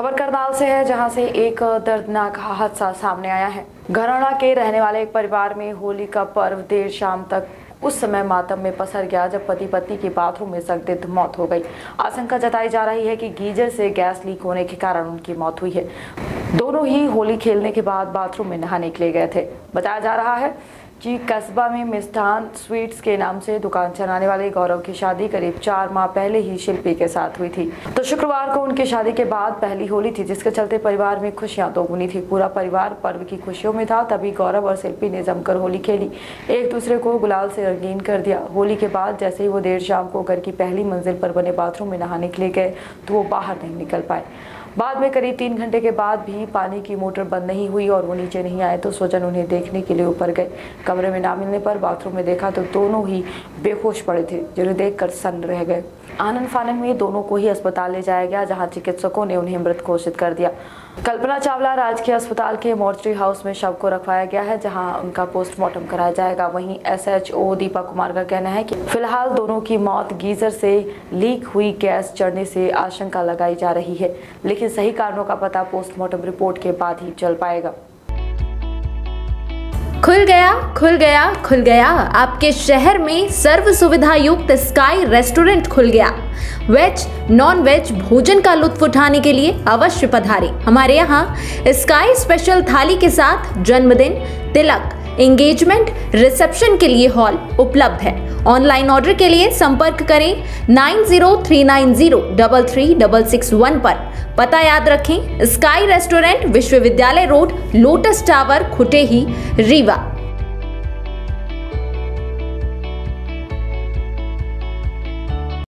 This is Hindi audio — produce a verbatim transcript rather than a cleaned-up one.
खबर करनाल से है, जहां से एक दर्दनाक हादसा सामने आया है। घराना के रहने वाले एक परिवार में होली का पर्व देर शाम तक उस समय मातम में पसर गया जब पति पत्नी की बाथरूम में संदिग्ध मौत हो गई। आशंका जताई जा रही है कि गीजर से गैस लीक होने के कारण उनकी मौत हुई है। दोनों ही होली खेलने के बाद बाथरूम में नहाने के लिए गए थे। बताया जा रहा है कि कस्बा में मिष्ठान स्वीट्स के नाम से दुकान चलाने वाले गौरव की शादी करीब चार माह पहले ही शिल्पी के साथ हुई थी। तो शुक्रवार को उनकी शादी के बाद पहली होली थी, जिसके चलते परिवार में खुशियां दोगुनी थी। पूरा परिवार पर्व की खुशियों में था। तभी गौरव और शिल्पी ने जमकर होली खेली, एक दूसरे को गुलाल से रंगीन कर दिया। होली के बाद जैसे ही वो देर शाम को घर की पहली मंजिल पर बने बाथरूम में नहाने के लिए गए तो वो बाहर नहीं निकल पाए। बाद में करीब तीन घंटे के बाद भी पानी की मोटर बंद नहीं हुई और वो नीचे नहीं आए तो स्वजन उन्हें देखने के लिए ऊपर गए। कमरे में ना मिलने पर बाथरूम में देखा तो दोनों ही बेहोश पड़े थे, जिन्हें देखकर सन्न रह गए। आनन फानन में दोनों को ही अस्पताल ले जाया गया, जहां चिकित्सकों ने उन्हें मृत घोषित कर दिया। कल्पना चावला राजकीय अस्पताल के मोर्चरी हाउस में शव को रखवाया गया है, जहां उनका पोस्टमार्टम कराया जाएगा। वहीं एसएचओ दीपक कुमार का कहना है कि फिलहाल दोनों की मौत गीजर से लीक हुई गैस चढ़ने से आशंका लगाई जा रही है, लेकिन सही कारणों का पता पोस्टमार्टम रिपोर्ट के बाद ही चल पाएगा। खुल गया खुल गया खुल गया आपके शहर में सर्व सुविधा युक्त स्काई रेस्टोरेंट खुल गया। वेज नॉन वेज भोजन का लुत्फ उठाने के लिए अवश्य पधारें। हमारे यहाँ स्काई स्पेशल थाली के साथ जन्मदिन, तिलक, एंगेजमेंट, रिसेप्शन के लिए हॉल उपलब्ध है। ऑनलाइन ऑर्डर के लिए संपर्क करें nine zero three nine zero double three double six one पर। पता याद रखें, स्काई रेस्टोरेंट, विश्वविद्यालय road, Lotus Tower, Khutehi, Rewa.